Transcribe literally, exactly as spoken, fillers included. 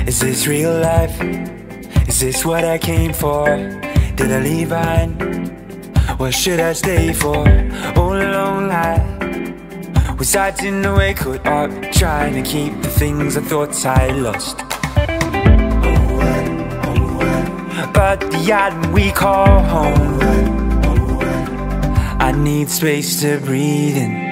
Is this real life? Is this what I came for? Did I leave behind? What should I stay for? All alone life was hiding away, caught up trying to keep the things I thought I lost. But the island we call home, I need space to breathe in.